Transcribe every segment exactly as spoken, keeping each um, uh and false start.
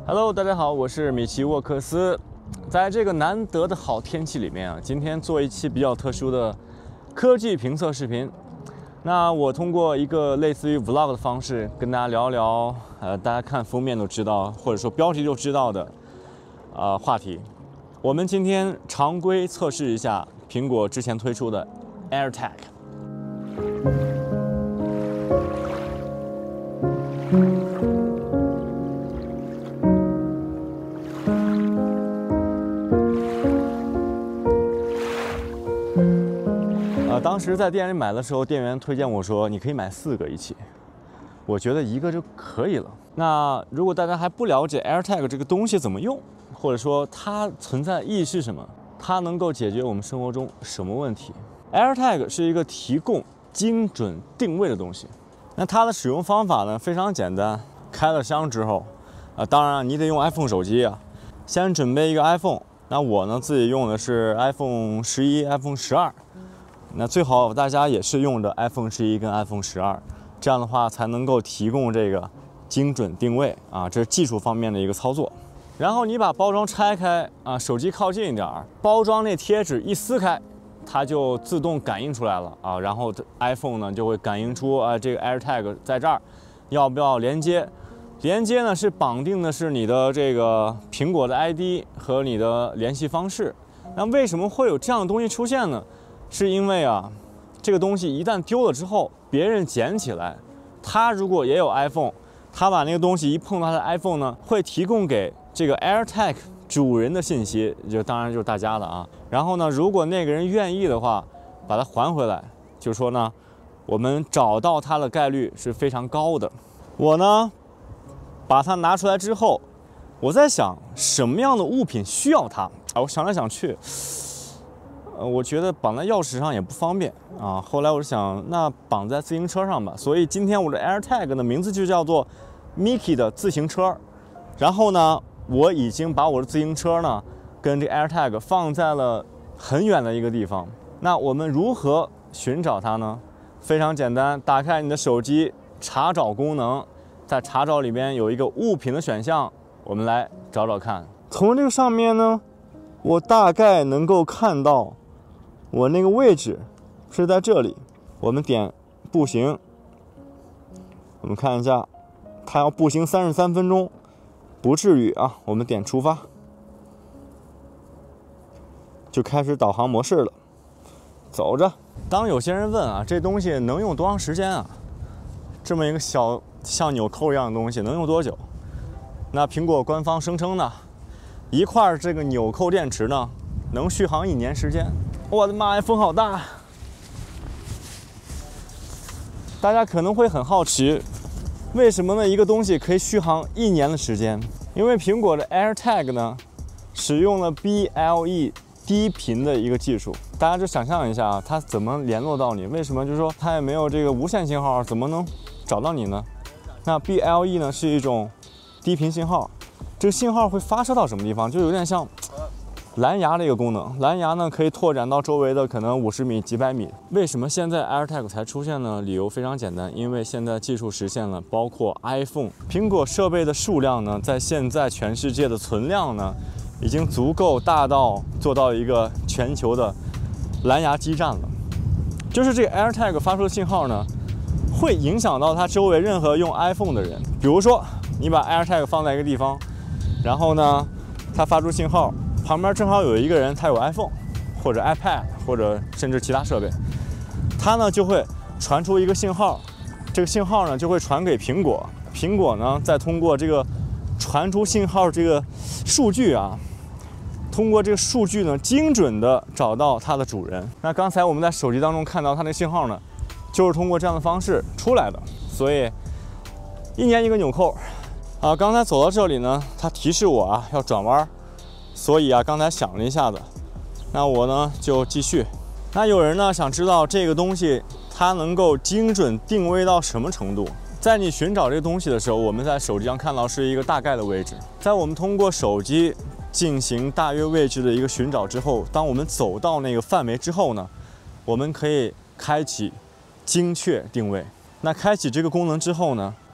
Hello， 大家好，我是米奇沃克斯。在这个难得的好天气里面啊，今天做一期比较特殊的科技评测视频。那我通过一个类似于 vlog 的方式，跟大家聊一聊，呃，大家看封面都知道，或者说标题就知道的，呃，话题。我们今天常规测试一下苹果之前推出的 AirTag。呃，当时在店里买的时候，店员推荐我说，你可以买四个一起。我觉得一个就可以了。那如果大家还不了解 AirTag 这个东西怎么用，或者说它存在意义是什么，它能够解决我们生活中什么问题 ？AirTag 是一个提供精准定位的东西。那它的使用方法呢非常简单，开了箱之后，啊、呃，当然你得用 iPhone 手机啊，先准备一个 iPhone。那我呢自己用的是 iPhone 十一、iPhone 十二。那最好大家也是用着 iPhone 十一跟 iPhone 十二，这样的话才能够提供这个精准定位啊，这是技术方面的一个操作。然后你把包装拆开啊，手机靠近一点，包装那贴纸一撕开，它就自动感应出来了啊，然后 iPhone 呢就会感应出啊这个 AirTag 在这儿，要不要连接？连接呢是绑定的是你的这个苹果的 I D 和你的联系方式。那为什么会有这样的东西出现呢？是因为啊，这个东西一旦丢了之后，别人捡起来，他如果也有 iPhone， 他把那个东西一碰到他的 iPhone 呢，会提供给这个 AirTag 主人的信息，就当然就是大家的啊。然后呢，如果那个人愿意的话，把它还回来，就说呢，我们找到它的概率是非常高的。我呢，把它拿出来之后，我在想什么样的物品需要它啊？我想来想去。呃，我觉得绑在钥匙上也不方便啊。后来我想，那绑在自行车上吧。所以今天我的 AirTag 的名字就叫做 Mickey 的自行车。然后呢，我已经把我的自行车呢跟这 AirTag 放在了很远的一个地方。那我们如何寻找它呢？非常简单，打开你的手机查找功能，在查找里边有一个物品的选项，我们来找找看。从这个上面呢，我大概能够看到。我那个位置是在这里，我们点步行，我们看一下，它要步行三十三分钟，不至于啊。我们点出发，就开始导航模式了，走着。当有些人问啊，这东西能用多长时间啊？这么一个小像纽扣一样的东西能用多久？那苹果官方声称呢，一块这个纽扣电池呢，能续航一年时间。我的妈呀，风好大！大家可能会很好奇，为什么呢？一个东西可以续航一年的时间？因为苹果的 AirTag 呢，使用了 B L E 低频的一个技术。大家就想象一下啊，它怎么联络到你？为什么？就是说它也没有这个无线信号，怎么能找到你呢？那 B L E 呢是一种低频信号，这个信号会发射到什么地方？就有点像蓝牙的一个功能，蓝牙呢可以拓展到周围的可能五十米、几百米。为什么现在 AirTag 才出现呢？理由非常简单，因为现在技术实现了，包括 iPhone、苹果设备的数量呢，在现在全世界的存量呢，已经足够大到做到一个全球的蓝牙基站了。就是这个 AirTag 发出的信号呢，会影响到它周围任何用 iPhone 的人。比如说，你把 AirTag 放在一个地方，然后呢，它发出信号。旁边正好有一个人，他有 iPhone 或者 iPad 或者甚至其他设备，他呢就会传出一个信号，这个信号呢就会传给苹果，苹果呢再通过这个传出信号这个数据啊，通过这个数据呢精准的找到它的主人。那刚才我们在手机当中看到它的信号呢，就是通过这样的方式出来的。所以一年一个纽扣啊，刚才走到这里呢，它提示我啊要转弯。所以啊，刚才想了一下子，那我呢就继续。那有人呢想知道这个东西它能够精准定位到什么程度？在你寻找这个东西的时候，我们在手机上看到是一个大概的位置。在我们通过手机进行大约位置的一个寻找之后，当我们走到那个范围之后呢，我们可以开启精确定位。那开启这个功能之后呢，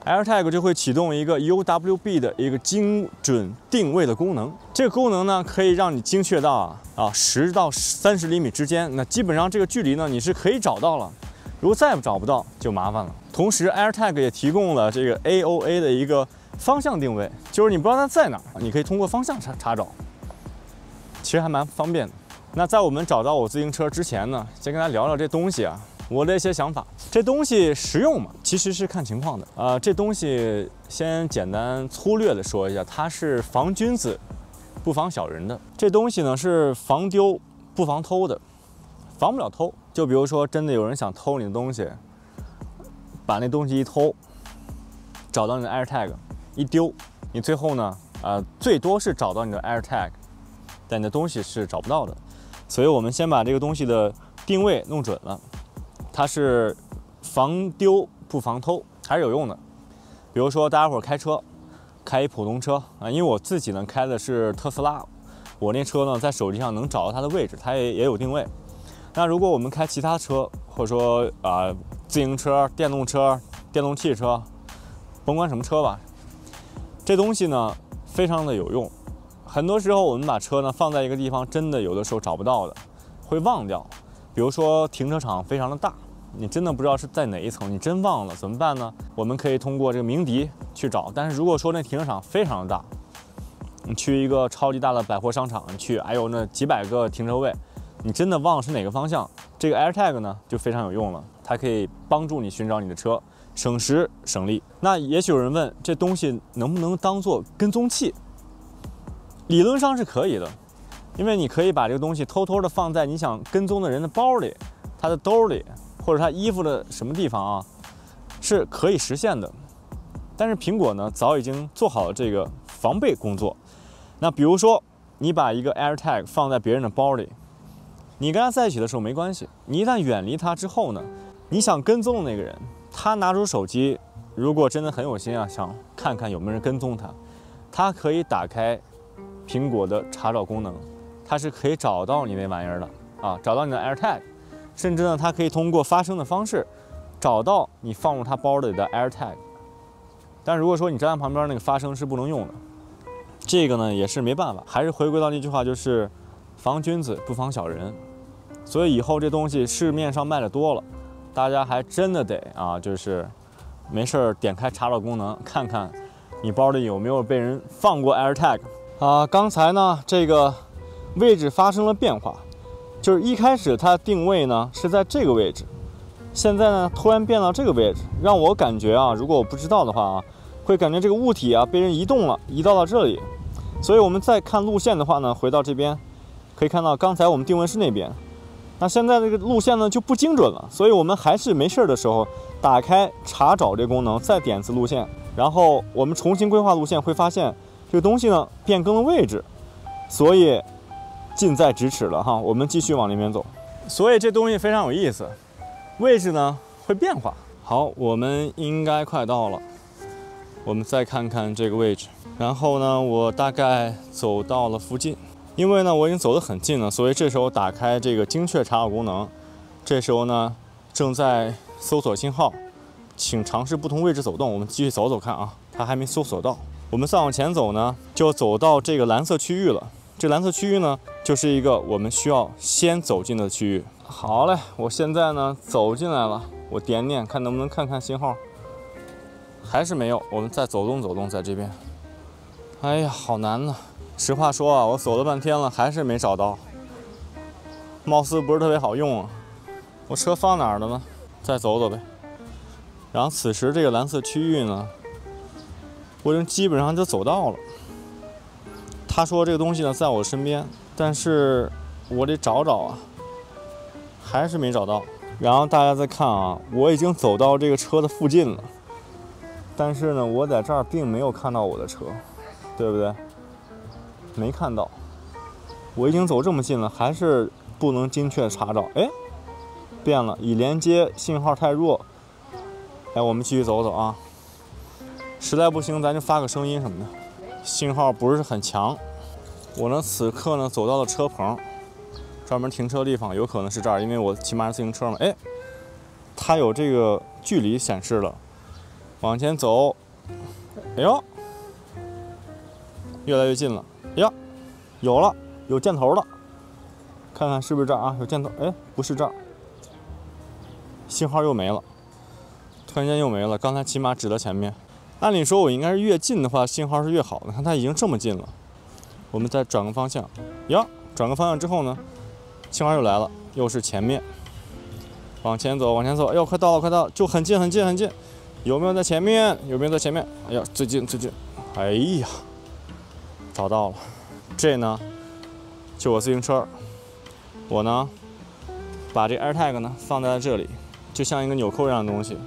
AirTag 就会启动一个 U W B 的一个精准定位的功能。这个功能呢，可以让你精确到啊啊十到三十厘米之间。那基本上这个距离呢，你是可以找到了。如果再找不到，就麻烦了。同时 ，AirTag 也提供了这个 A O A 的一个方向定位，就是你不知道它在哪儿，你可以通过方向查查找，其实还蛮方便的。那在我们找到我自行车之前呢，先跟大家聊聊这东西啊。 我的一些想法，这东西实用嘛，其实是看情况的。呃，这东西先简单粗略的说一下，它是防君子，不防小人的。这东西呢是防丢不防偷的，防不了偷。就比如说，真的有人想偷你的东西，把那东西一偷，找到你的 AirTag， 一丢，你最后呢，呃，最多是找到你的 AirTag， 但你的东西是找不到的。所以我们先把这个东西的定位弄准了。 它是防丢不防偷，还是有用的。比如说，大家伙儿开车，开一普通车啊，因为我自己呢开的是特斯拉，我那车呢在手机上能找到它的位置，它也也有定位。那如果我们开其他车，或者说啊、呃、自行车、电动车、电动汽车，甭管什么车吧，这东西呢非常的有用。很多时候我们把车呢放在一个地方，真的有的时候找不到的，会忘掉。比如说停车场非常的大。 你真的不知道是在哪一层，你真忘了怎么办呢？我们可以通过这个鸣笛去找。但是如果说那停车场非常的大，你去一个超级大的百货商场，你去，哎呦那几百个停车位，你真的忘了是哪个方向，这个 AirTag 呢就非常有用了，它可以帮助你寻找你的车，省时省力。那也许有人问，这东西能不能当做跟踪器？理论上是可以的，因为你可以把这个东西偷偷的放在你想跟踪的人的包里、他的兜里。 或者他衣服的什么地方啊，是可以实现的。但是苹果呢，早已经做好了这个防备工作。那比如说，你把一个 AirTag 放在别人的包里，你跟他在一起的时候没关系。你一旦远离他之后呢，你想跟踪的那个人，他拿出手机，如果真的很有心啊，想看看有没有人跟踪他，他可以打开苹果的查找功能，他是可以找到你那玩意儿的啊，找到你的 AirTag。 甚至呢，它可以通过发声的方式找到你放入它包里的 AirTag。但如果说你站在旁边，那个发声是不能用的。这个呢也是没办法，还是回归到那句话，就是防君子不防小人。所以以后这东西市面上卖的多了，大家还真的得啊，就是没事儿点开查找功能，看看你包里有没有被人放过 AirTag 啊。刚才呢这个位置发生了变化。 就是一开始它定位呢是在这个位置，现在呢突然变到这个位置，让我感觉啊，如果我不知道的话啊，会感觉这个物体啊被人移动了，移到了这里。所以我们再看路线的话呢，回到这边，可以看到刚才我们定位是那边，那现在这个路线呢就不精准了，所以我们还是没事的时候打开查找这功能，再点一次路线，然后我们重新规划路线，会发现这个东西呢变更了位置，所以。 近在咫尺了哈，我们继续往那边走。所以这东西非常有意思，位置呢会变化。好，我们应该快到了，我们再看看这个位置。然后呢，我大概走到了附近，因为呢我已经走得很近了，所以这时候打开这个精确查找功能。这时候呢正在搜索信号，请尝试不同位置走动。我们继续走走看啊，它还没搜索到。我们再往前走呢，就走到这个蓝色区域了。 这蓝色区域呢，就是一个我们需要先走进的区域。好嘞，我现在呢走进来了，我点点看能不能看看信号，还是没有。我们再走动走动，在这边。哎呀，好难呢。实话说啊，我走了半天了，还是没找到。貌似不是特别好用啊。我车放哪儿了呢？再走走呗。然后此时这个蓝色区域呢，我已经基本上就走到了。 他说这个东西呢在我身边，但是我得找找啊，还是没找到。然后大家再看啊，我已经走到这个车的附近了，但是呢，我在这儿并没有看到我的车，对不对？没看到。我已经走这么近了，还是不能精确查找。哎，变了，已连接信号太弱。哎，我们继续走走啊，实在不行咱就发个声音什么的。 信号不是很强，我呢此刻呢走到了车棚，专门停车地方，有可能是这儿，因为我骑马是自行车嘛。哎，它有这个距离显示了， 往前走，哎呦，越来越近了，哎呀，有了，有箭头了，看看是不是这儿啊？有箭头，哎，不是这儿，信号又没了，突然间又没了，刚才起码指到前面。按理说我应该是越近的话，信号是越好的，看它已经这么近了。我们再转个方向，呀，转个方向之后呢，信号又来了，又是前面，往前走，往前走，哎呦，快到了，快到了，就很近，很近，很近。有没有在前面？有没有在前面？哎呀，最近，最近，哎呀，找到了。这呢，就我自行车，我呢，把这 AirTag 呢放在了这里，就像一个纽扣一样的东西。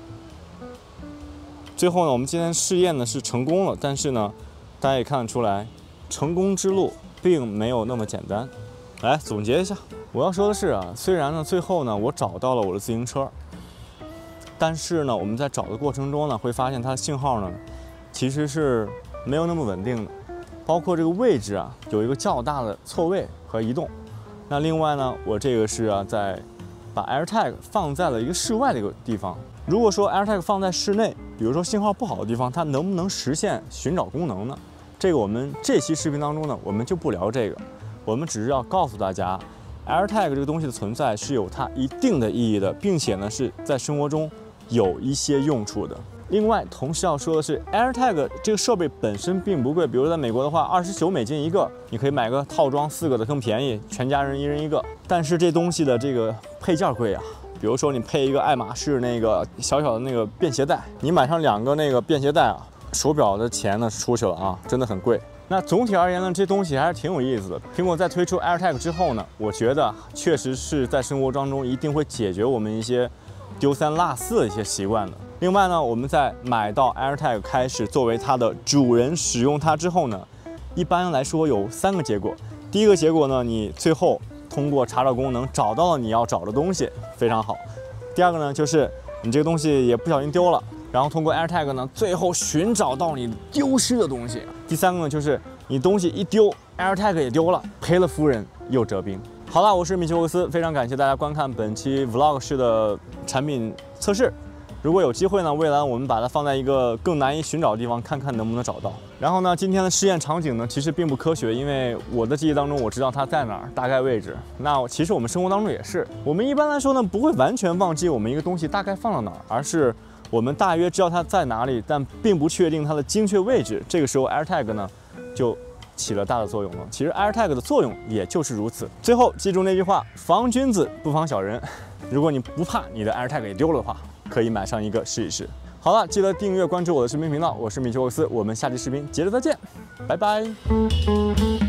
最后呢，我们今天试验呢是成功了，但是呢，大家也看得出来。成功之路并没有那么简单。来总结一下，我要说的是啊，虽然呢最后呢我找到了我的自行车，但是呢我们在找的过程中呢会发现它的信号呢其实是没有那么稳定的，包括这个位置啊有一个较大的错位和移动。那另外呢我这个是啊在把 AirTag 放在了一个室外的一个地方。如果说 AirTag 放在室内，比如说信号不好的地方，它能不能实现寻找功能呢？这个我们这期视频当中呢，我们就不聊这个，我们只是要告诉大家 ，AirTag 这个东西的存在是有它一定的意义的，并且呢是在生活中有一些用处的。另外，同时要说的是 ，AirTag 这个设备本身并不贵，比如在美国的话，二十九美金一个，你可以买个套装四个的更便宜，全家人一人一个。但是这东西的这个配件贵啊。比如说你配一个爱马仕那个小小的那个便携带，你买上两个那个便携带啊。手表的钱呢出去了啊，真的很贵。那总体而言呢，这东西还是挺有意思的。苹果在推出 AirTag 之后呢，我觉得确实是在生活当中一定会解决我们一些丢三落四的一些习惯的。另外呢，我们在买到 AirTag 开始作为它的主人使用它之后呢，一般来说有三个结果。第一个结果呢，你最后通过查找功能找到了你要找的东西，非常好。第二个呢，就是你这个东西也不小心丢了。然后通过 AirTag 呢，最后寻找到你丢失的东西。第三个呢，就是你东西一丢 ，AirTag 也丢了，赔了夫人又折兵。好了，我是米奇沃克斯，非常感谢大家观看本期 Vlog 式的产品测试。如果有机会呢，未来我们把它放在一个更难以寻找的地方，看看能不能找到。然后呢，今天的试验场景呢，其实并不科学，因为我的记忆当中我知道它在哪儿，大概位置。那其实我们生活当中也是，我们一般来说呢，不会完全忘记我们一个东西大概放到哪儿，而是我们大约知道它在哪里，但并不确定它的精确位置。这个时候 AirTag 呢，就起了大的作用了。其实 AirTag 的作用也就是如此。最后记住那句话：防君子不防小人。如果你不怕你的 AirTag 给丢了的话，可以买上一个试一试。好了，记得订阅关注我的视频频道，我是米奇沃克斯，我们下期视频接着再见，拜拜。